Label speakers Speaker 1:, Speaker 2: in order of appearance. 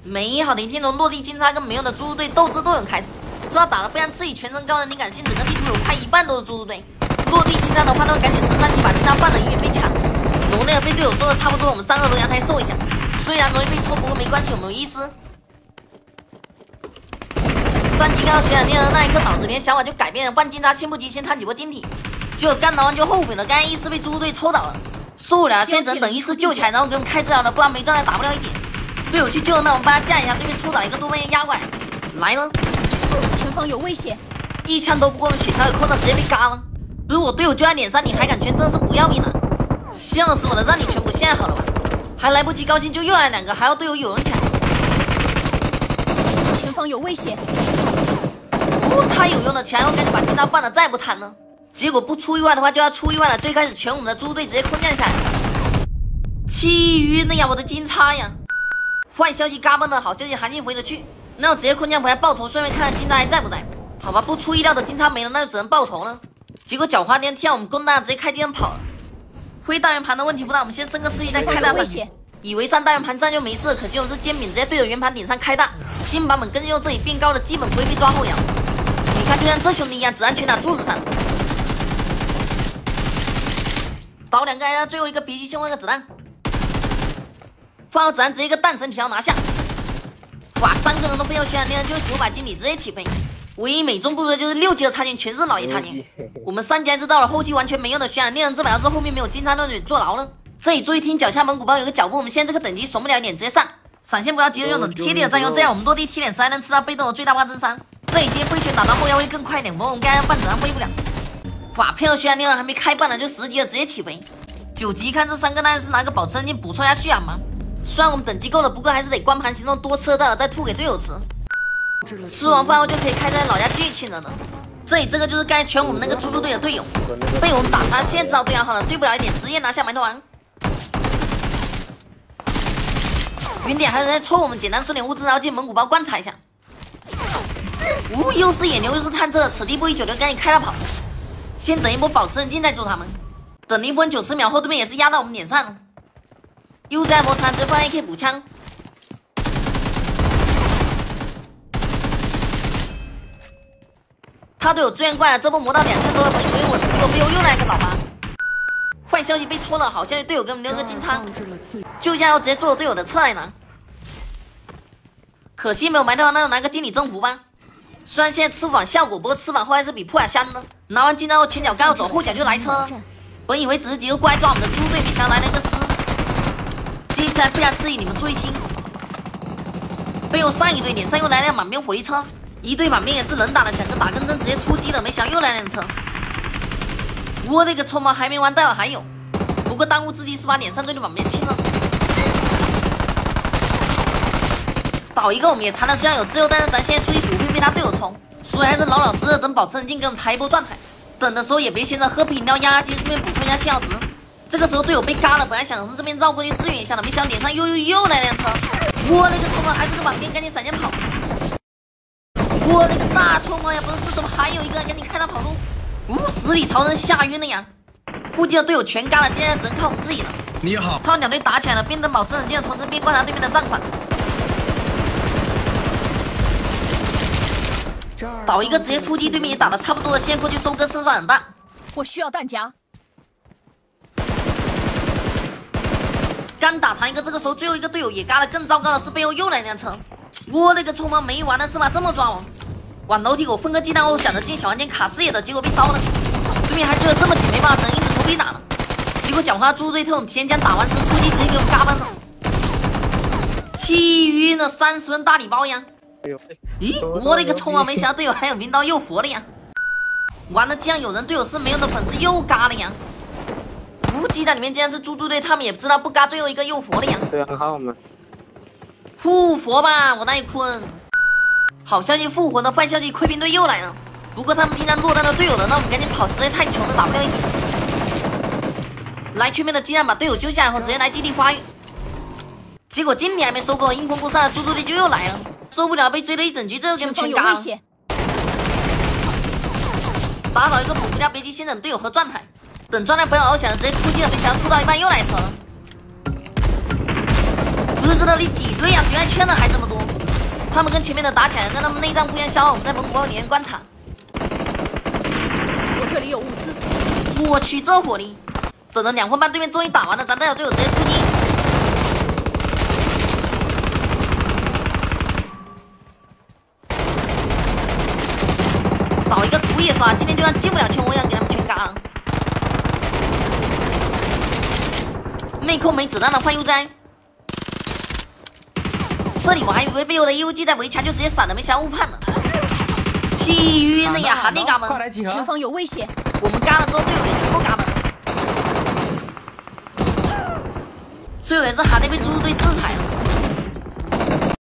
Speaker 1: 美好的一天从落地金叉跟没用的猪猪队斗智斗勇开始，这把打得非常刺激，全程高能灵感性，整个地图有快一半都是猪猪队。落地金叉的话，那赶紧升3级把金叉放了，以免被抢。罗内尔被队友收的差不多，我们上2楼阳台收一下。虽然容易被抽，不过没关系，我们有意思。3级看到血染猎人那一刻，脑子里面想法就改变了，换金叉先不急，先摊几波晶体。结果刚拿完就后悔了，刚才一次被猪猪队抽倒了，受不了，现在只能等一次救起来，然后给我们开治疗了，不然没状态打不了一点。队友去救，那我们帮他架一下，对面抽倒一个多半压过来，来了，
Speaker 2: 前方有危险，
Speaker 1: 一枪都不过，我们血条有空的直接被嘎了。如果队友就在脸上，你还敢全，真的是不要命了，笑死我了！让你全部现在好了吧，还来不及高兴就又来2个，还要队友有人抢。
Speaker 2: 前方有危险，
Speaker 1: 太有用了，抢后赶紧把金叉放了，再不贪了。结果不出意外的话就要出意外了，最开始全我们的猪队直接空降下来，气晕了呀！我的金叉呀！坏消息嘎嘣了，好消息韩信回了去，那我直接空降回来报仇，顺便看看金叉还在不在。好吧，不出意料的金叉没了，那就只能报仇了。结果狡猾天听到我们攻大，直接开机跑了。挥大圆盘的问题不大，我们先升个4级再开大上去。以为上大圆盘上就没事，可惜我们是煎饼，直接对着圆盘顶上开大。新版本更新后这里变高了，基本不会被抓后摇。你看，就像这兄弟一样，子弹全打柱子上。倒2个，最后一个别急，先换个子弹。放好子弹，直接一个弹神条拿下。哇，3个人都非要血染猎人，就是900金，你直接起飞。唯一美中不足的就是6级的插件全是老爷插件。我们3级还知道了，后期完全没用的血染猎人，这把要是后面没有金叉盾给坐牢了。这里注意听，脚下蒙古包有个脚步，我们现在这个等级怂不了一点，直接上。闪现不要急着用，等贴地的再用，这样我们落地贴脸时还能吃到被动的最大化增伤。这里直接挥拳打到后腰会更快一点，不过我们刚才半子弹挥不了。哇，配合血染猎人还没开半呢，就10级了，直接起飞。9级看这3个，当然是拿个保持人镜补充一下血染嘛。虽然我们等级够了，不过还是得光盘行动，多吃到了再吐给队友吃。吃完饭后就可以开在老家继续亲人了。这里这个就是刚才全我们那个猪猪队的队友，被我们打残，现在知道队友好了，对不了一点，直接拿下埋头王。云点还有人在抽我们，简单收点物资，然后进蒙古包观察一下。又是野牛又是探测，此地不宜久留，赶紧开大跑。先等一波保持人镜再捉他们。等0分90秒后，对面也是压到我们脸上了。又在摩擦，直接放 AK 补枪。他队友支援过来，这波磨到2000多的分，以为我结果背后又来个老八。坏消息被偷了，好消息队友给我们留个金叉，救一下后直接坐队友的车来拿。可惜没有埋汰，那就拿个经理征服吧。虽然现在吃不饱效果，不过吃饱后还是比破甲香的。拿完金叉后，前脚刚要走，后脚就来车了。本以为只是几个过来抓我们的猪队，没想到来了一个师。接下来非常刺激，你们注意听。背后上一队脸上又来辆满编火力车，一队满编也是能打的，想个打根针直接突击了，没想到又来辆车。我的个臭猫，还没完，待会还有。不过当务之急是把脸上队的满编清了。倒一个我们也残了，虽然有自由，但是咱现在出去不会被他队友冲，所以还是老老实实等保持人镜给我们抬一波状态。等的时候也别闲着喝瓶饮料压压惊，顺便补充一下信号值。这个时候队友被嘎了，本来想从这边绕过去支援一下的，没想到脸上又来辆车。我那个臭猫，还是个满编，赶紧闪现跑。我那个大臭猫呀，不是怎么还有一个？赶紧开他跑路。十里朝人吓晕了呀！附近的队友全嘎了，接下来只能靠我们自己了。
Speaker 3: 你好，
Speaker 1: 他们2队打起来了，边等保持冷静的同时边观察对面的战况。倒一个直接突击，对面也打得差不多了，现在过去收割胜算很大。
Speaker 2: 我需要弹夹。
Speaker 1: 刚打残一个，这个时候最后一个队友也嘎了，更糟糕的是背后又来辆车。我那个臭猫，没完了是吧？这么抓我！往楼梯口分个鸡蛋后，想着进小房间卡视野的，结果被烧了。对面还追得这么紧，没办法，只能硬着头皮打了。结果狡猾猪队特种提前将打完时突击直接给我们嘎崩了，气晕了，30分大礼包呀！咦，我的个臭猫，没想到队友还有名刀又佛了呀！完了，竟然有人队友是没用的粉丝又嘎了呀！无鸡蛋里面竟然是猪猪队，他们也不知道不嘎最后一个又佛了呀！
Speaker 4: 对啊，好我们
Speaker 1: 复活吧，我奈坤！好消息复活的，坏消息溃兵队又来了。不过他们竟然落单了队友了，那我们赶紧跑，实在太穷了，打不了一点。来，对面的竟然把队友救下来后，直接来基地发育。结果经理还没收够，阴魂不散的猪猪队就又来了，受不了被追了一整局，这又给我们全嘎了。打倒一个补不掉，别急，先等队友和状态。等状态不要翱翔的，直接突击了，没想到突到一半又来车了。不知道你几队呀？居然圈的还这么多！ 他们跟前面的打起来，让他们内脏互相消耗，我们在蒙古包里面观察。
Speaker 2: 我这里有物资。
Speaker 1: 我去，这火力！等着2分半，对面终于打完了，咱带着队友直接出击。倒一个毒液刷，今天就算进不了前锋，要给他们全嘎了。没空没子弹的换悠哉。这里我还以为被我的 UG 在围墙，就直接闪了，没想到误判了。气晕了呀！哈内嘎们，
Speaker 2: 前方有危险！
Speaker 1: 我们嘎了之后，队友也全部嘎们。最后也是哈内被猪猪队制裁了。